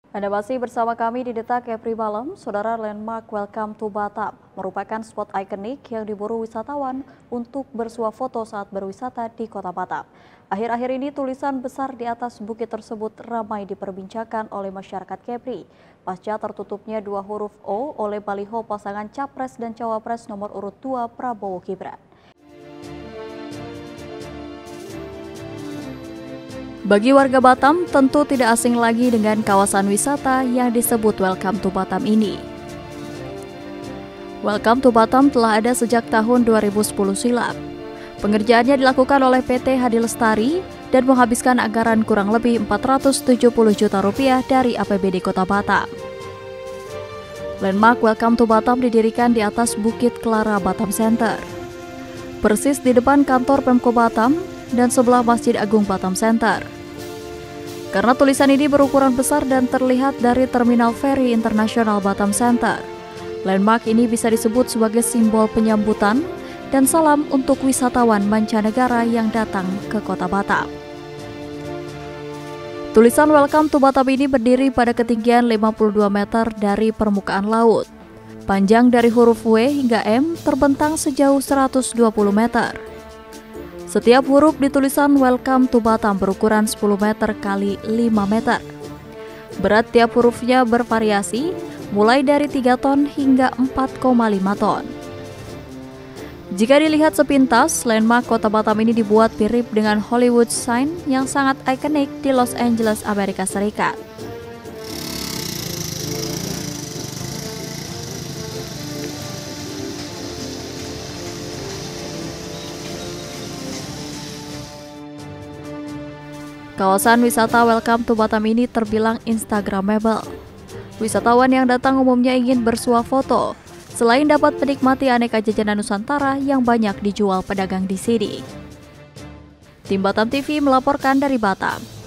Anda masih bersama kami di Detak Kepri Malam. Saudara, landmark Welcome to Batam merupakan spot ikonik yang diburu wisatawan untuk bersuah foto saat berwisata di Kota Batam. Akhir-akhir ini tulisan besar di atas bukit tersebut ramai diperbincangkan oleh masyarakat Kepri pasca tertutupnya dua huruf O oleh baliho pasangan Capres dan Cawapres nomor urut 2 Prabowo Gibran. Bagi warga Batam, tentu tidak asing lagi dengan kawasan wisata yang disebut Welcome to Batam ini. Welcome to Batam telah ada sejak tahun 2010 silam. Pengerjaannya dilakukan oleh PT Hadi Lestari dan menghabiskan anggaran kurang lebih 470 juta rupiah dari APBD Kota Batam. Landmark Welcome to Batam didirikan di atas Bukit Clara Batam Center, persis di depan kantor Pemko Batam dan sebelah Masjid Agung Batam Center. Karena tulisan ini berukuran besar dan terlihat dari Terminal Feri Internasional Batam Center, landmark ini bisa disebut sebagai simbol penyambutan dan salam untuk wisatawan mancanegara yang datang ke Kota Batam. Tulisan Welcome to Batam ini berdiri pada ketinggian 52 meter dari permukaan laut. Panjang dari huruf W hingga M terbentang sejauh 120 meter. Setiap huruf di tulisan Welcome to Batam berukuran 10 meter kali 5 meter. Berat tiap hurufnya bervariasi, mulai dari 3 ton hingga 4,5 ton. Jika dilihat sepintas, landmark Kota Batam ini dibuat mirip dengan Hollywood sign yang sangat ikonik di Los Angeles, Amerika Serikat. Kawasan wisata Welcome to Batam ini terbilang instagramable. Wisatawan yang datang umumnya ingin bersuah foto, selain dapat menikmati aneka jajanan Nusantara yang banyak dijual pedagang di sini. Tim Batam TV melaporkan dari Batam.